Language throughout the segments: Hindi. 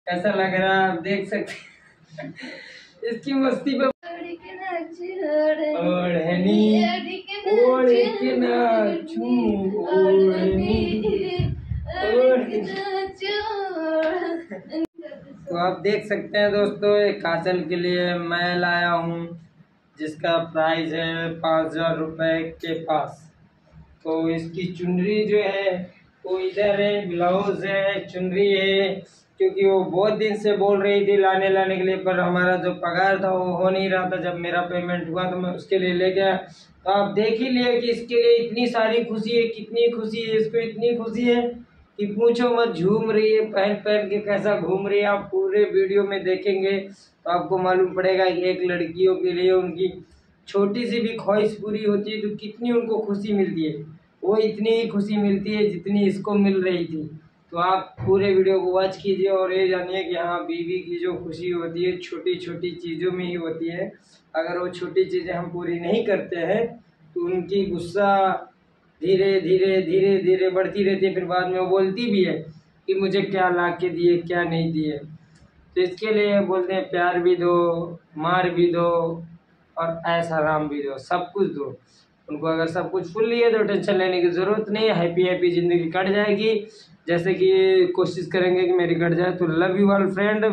कैसा लग रहा है आप देख सकते हैं। इसकी मस्ती पे ओढ़नी ओढ़ के नाचूं तो आप देख सकते हैं दोस्तों, ये काजल के लिए मैं लाया हूँ जिसका प्राइस है 5,000 रुपये के पास। तो इसकी चुनरी जो है वो इधर है, ब्लाउज है, चुनरी है, क्योंकि वो बहुत दिन से बोल रही थी लाने के लिए, पर हमारा जो पगार था वो हो नहीं रहा था। जब मेरा पेमेंट हुआ तो मैं उसके लिए ले गया। तो आप देख ही लिए कि इसके लिए इतनी सारी खुशी है, कितनी खुशी है इसको, इतनी खुशी है कि पूछो मत। झूम रही है, पहन पहन के कैसा घूम रही है, आप पूरे वीडियो में देखेंगे तो आपको मालूम पड़ेगा कि एक लड़कियों के लिए उनकी छोटी सी भी ख्वाहिश पूरी होती है तो कितनी उनको खुशी मिलती है। वो इतनी ही खुशी मिलती है जितनी इसको मिल रही थी। तो आप पूरे वीडियो को वॉच कीजिए और ये जानिए कि हाँ, बीवी की जो खुशी होती है छोटी छोटी चीज़ों में ही होती है। अगर वो छोटी चीज़ें हम पूरी नहीं करते हैं तो उनकी गुस्सा धीरे धीरे धीरे धीरे बढ़ती रहती है। फिर बाद में वो बोलती भी है कि मुझे क्या ला के दिए, क्या नहीं दिए। तो इसके लिए बोलते हैं प्यार भी दो, मार भी दो और ऐसा आराम भी दो, सब कुछ दो उनको। अगर सब कुछ फुल लिए तो टेंशन लेने की ज़रूरत नहीं है, हैप्पी हैप्पी ज़िंदगी कट जाएगी। जैसे कि कोशिश करेंगे कि मेरी कट जाए। तो लव यू ऑल फ्रेंड।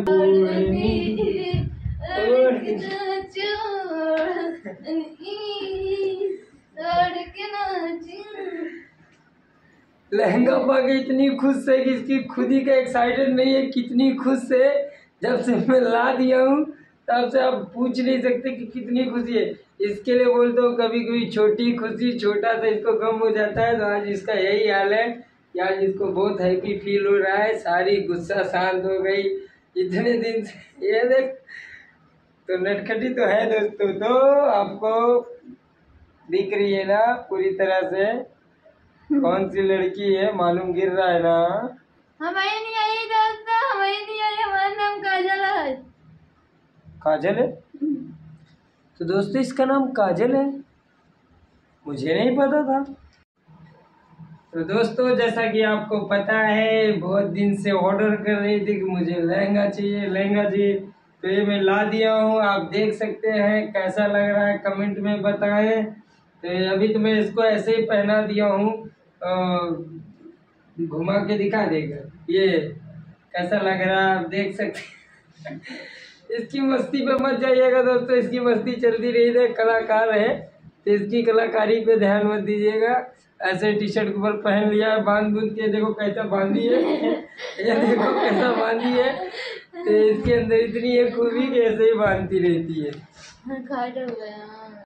लहंगा पाके इतनी खुश है कि इसकी खुद ही का एक्साइटेड नहीं है, कितनी खुश है। जब से मैं ला दिया हूँ तब से आप पूछ नहीं सकते कि कितनी खुशी है। इसके लिए बोलते हो कभी कभी छोटी खुशी, छोटा सा इसको गम हो जाता है। तो आज इसका यही हाल है कि आज इसको बहुत हैप्पी फील हो रहा है, सारी गुस्सा शांत हो गई इतने दिन से। ये देख, तो नटखटी तो है दोस्तों, तो आपको दिख रही है ना पूरी तरह से कौन सी लड़की है, मालूम गिर रहा है ना। हमें नहीं आई दोस्तों, हमें नहीं आई। हमारा नाम काजल है। काजल है? तो दोस्तों इसका नाम काजल है, मुझे नहीं पता था। तो दोस्तों जैसा कि आपको पता है, बहुत दिन से ऑर्डर कर रही थी कि मुझे लहंगा चाहिए, लहंगा चाहिए। तो ये मैं ला दिया हूँ, आप देख सकते हैं। कैसा लग रहा है कमेंट में बताएं। तो अभी तो मैं इसको ऐसे ही पहना दिया हूँ, घुमा के दिखा देगा। ये कैसा लग रहा है आप देख सकते हैं। इसकी मस्ती पे मत जाइएगा दोस्तों, इसकी मस्ती चलती रही है। कलाकार है तो इसकी कलाकारी पे ध्यान मत दीजिएगा। ऐसे टी शर्ट के ऊपर पहन लिया है, बांध बूंद के देखो कैसा बांधी है। ये देखो कैसा बांधी है। तो इसके अंदर इतनी है खूबी कि ऐसे ही बांधती रहती है।